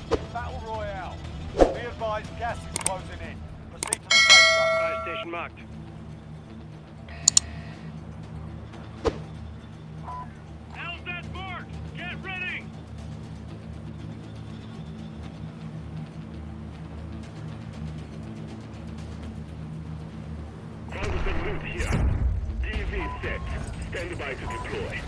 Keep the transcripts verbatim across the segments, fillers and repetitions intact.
Battle Royale. Be advised, gas is closing in. Proceed to the safe zone. Fire station marked. How's that marked? Get ready! Found some loot here. D V set. Stand by to deploy.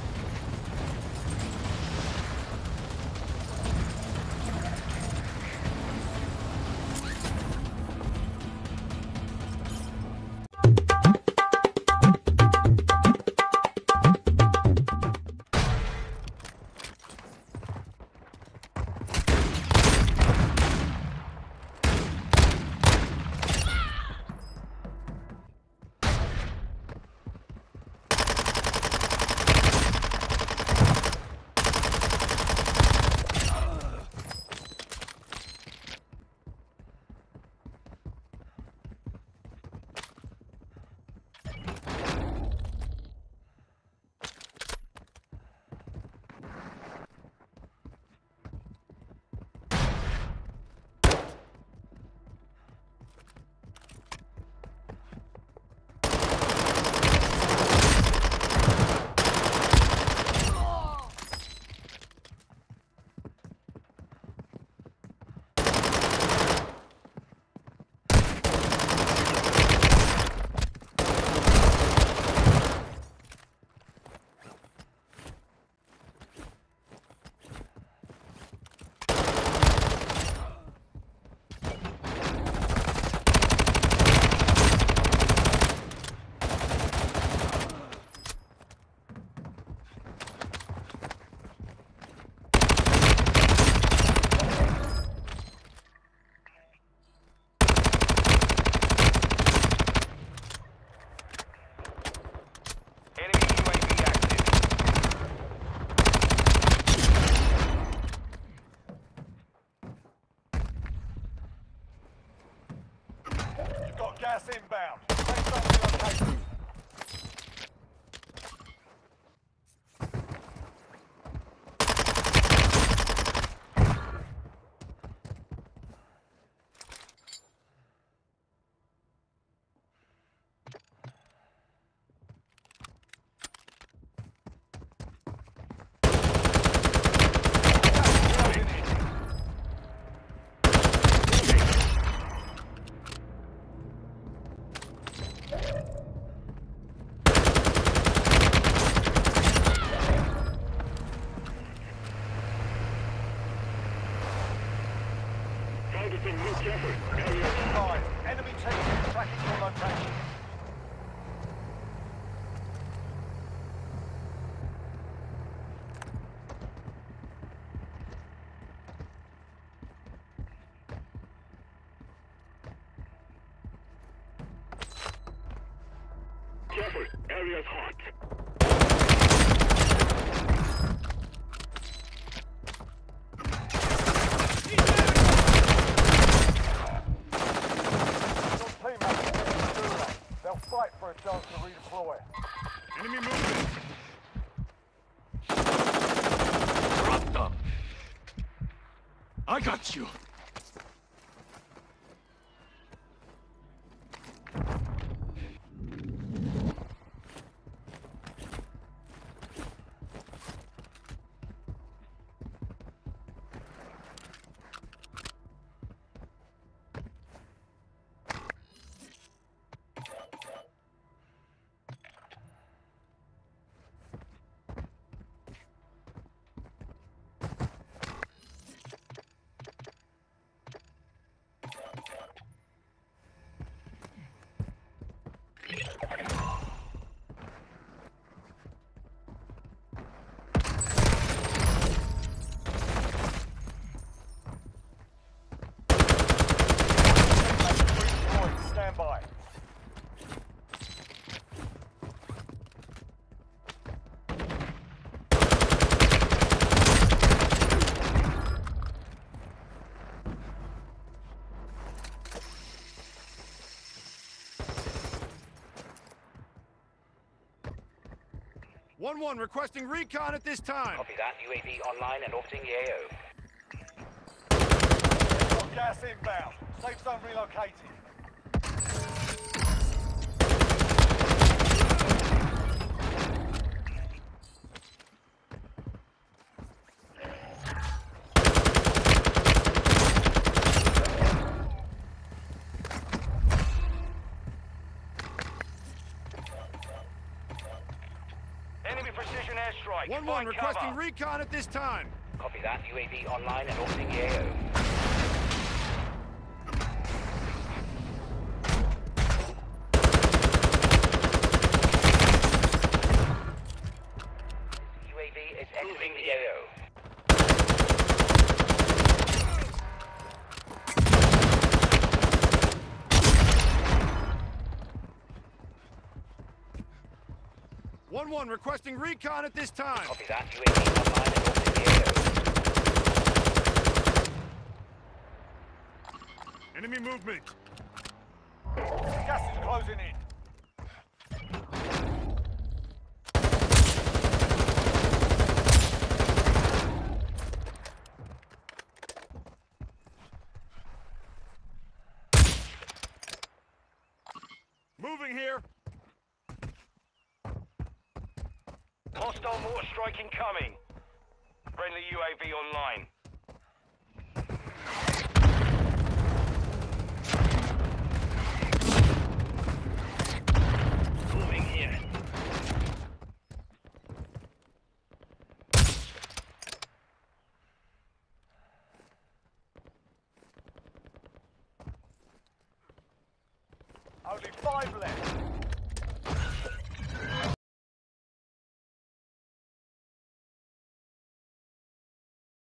Gas inbound. Safe zone relocated. Five. Enemy team tracking your location. Careful, area's hot. They'll fight for a chance to redeploy. Enemy movement! Drop them! I got you! Stand by. one one requesting recon at this time. Copy that. U A V online and orbiting the A O. Got gas inbound. Safe zone relocated. Enemy precision airstrike. one one Find requesting cover. recon at this time. Copy that. U A V online and orbiting the A O. U A V is exiting the A O. one one requesting recon at this time. Copy that. U A V online and orbiting the A O. Enemy movement. Gas is closing in. Moving here. Hostile mortar strike incoming. Friendly U A V online. Moving here. Only five left.